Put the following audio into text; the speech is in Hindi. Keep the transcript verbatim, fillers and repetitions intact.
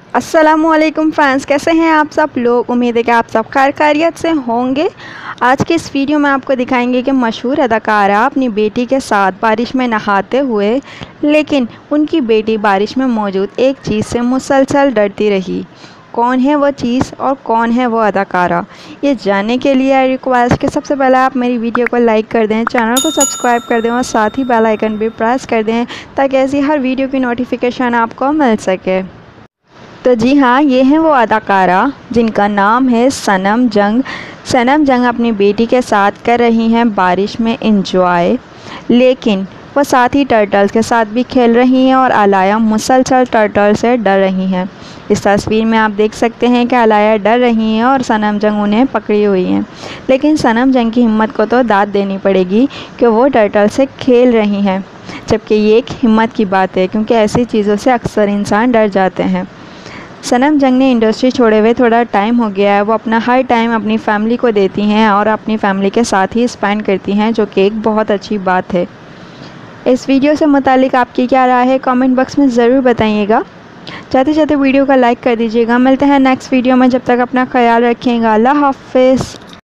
अस्सलामुअलैकुम फ्रेंड्स, कैसे हैं आप सब लोग। उम्मीद है कि आप सब खैर खैरियत से होंगे। आज के इस वीडियो में आपको दिखाएंगे कि मशहूर अदाकारा अपनी बेटी के साथ बारिश में नहाते हुए, लेकिन उनकी बेटी बारिश में मौजूद एक चीज़ से मुसलसल डरती रही। कौन है वो चीज़ और कौन है वो अदाकारा, ये जानने के लिए आई रिक्वेस्ट कि सबसे पहले आप मेरी वीडियो को लाइक कर दें, चैनल को सब्सक्राइब कर दें और साथ ही बेल आइकन भी प्रेस कर दें ताकि ऐसी हर वीडियो की नोटिफिकेशन आपको मिल सके। तो जी हाँ, ये हैं वो अदाकारा जिनका नाम है सनम जंग। सनम जंग अपनी बेटी के साथ कर रही हैं बारिश में इंजॉय, लेकिन वो साथ ही टर्टल्स के साथ भी खेल रही हैं और अलाया मुसलसल टर्टल से डर रही हैं। इस तस्वीर में आप देख सकते हैं कि अलाया डर रही हैं और सनम जंग उन्हें पकड़ी हुई हैं, लेकिन सनम जंग की हिम्मत को तो दाद देनी पड़ेगी कि वो टर्टल से खेल रही हैं, जबकि ये एक हिम्मत की बात है क्योंकि ऐसी चीज़ों से अक्सर इंसान डर जाते हैं। सनम जंग ने इंडस्ट्री छोड़े हुए थोड़ा टाइम हो गया है। वो अपना हर टाइम अपनी फैमिली को देती हैं और अपनी फैमिली के साथ ही स्पेंड करती हैं, जो कि एक बहुत अच्छी बात है। इस वीडियो से मुतालिक आपकी क्या राय है कमेंट बॉक्स में ज़रूर बताइएगा। चाहते चाहते वीडियो का लाइक कर दीजिएगा। मिलते हैं नेक्स्ट वीडियो में, जब तक अपना ख्याल रखिएगा। अल्लाह हाफ़िज़।